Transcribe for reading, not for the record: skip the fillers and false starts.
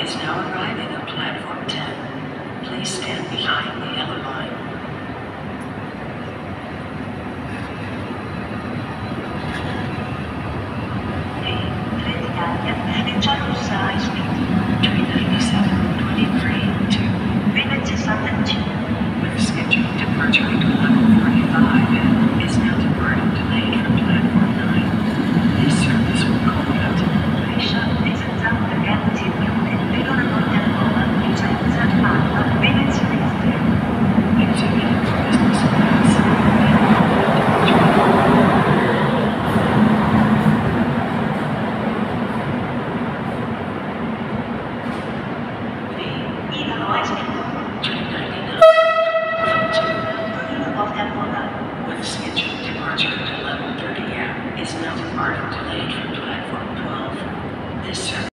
is now arriving on platform 10. Please stand behind the yellow line.